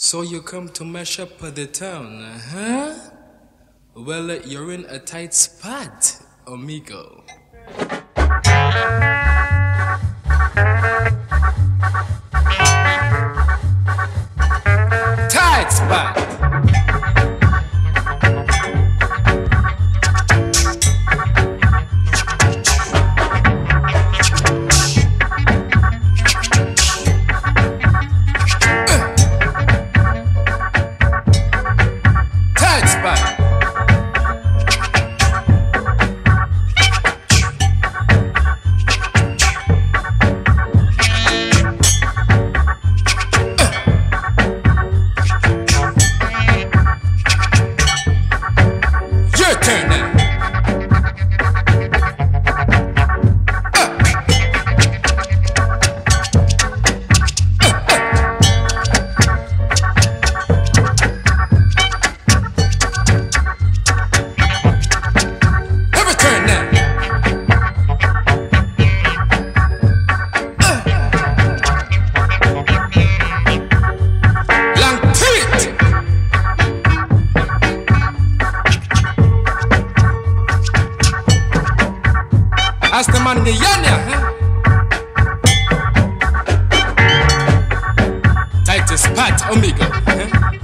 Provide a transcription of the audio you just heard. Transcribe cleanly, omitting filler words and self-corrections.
So you come to mash up the town, huh? Well, you're in a tight spot, amigo. Tight spot. As the man in the yanya, huh? Tight spot, amigo, huh?